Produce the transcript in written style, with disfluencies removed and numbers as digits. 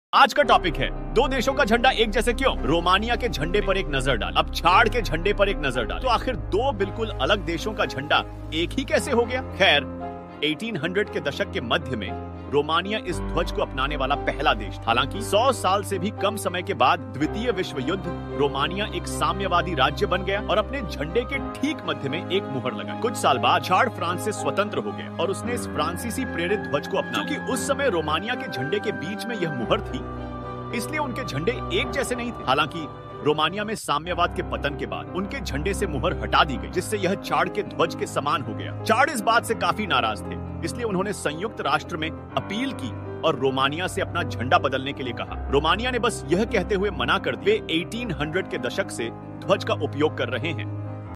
आज का टॉपिक है दो देशों का झंडा एक जैसे क्यों। रोमानिया के झंडे पर एक नजर डाल, अब छाड़ के झंडे पर एक नजर डाल। तो आखिर दो बिल्कुल अलग देशों का झंडा एक ही कैसे हो गया। खैर 1800 के दशक के मध्य में रोमानिया इस ध्वज को अपनाने वाला पहला देश। हालांकि 100 साल से भी कम समय के बाद द्वितीय विश्व युद्ध रोमानिया एक साम्यवादी राज्य बन गया और अपने झंडे के ठीक मध्य में एक मुहर लगाई। कुछ साल बाद छाड़ फ्रांस से स्वतंत्र हो गया और उसने इस फ्रांसीसी प्रेरित ध्वज को अपनाया। क्योंकि उस समय रोमानिया के झंडे के बीच में यह मुहर थी, इसलिए उनके झंडे एक जैसे नहीं थे। हालांकि रोमानिया में साम्यवाद के पतन के बाद उनके झंडे से मुहर हटा दी गई, जिससे यह चाड़ के ध्वज के समान हो गया। चाड़ इस बात से काफी नाराज थे, इसलिए उन्होंने संयुक्त राष्ट्र में अपील की और रोमानिया से अपना झंडा बदलने के लिए कहा। रोमानिया ने बस यह कहते हुए मना कर दिया, वे 1800 के दशक से ध्वज का उपयोग कर रहे हैं।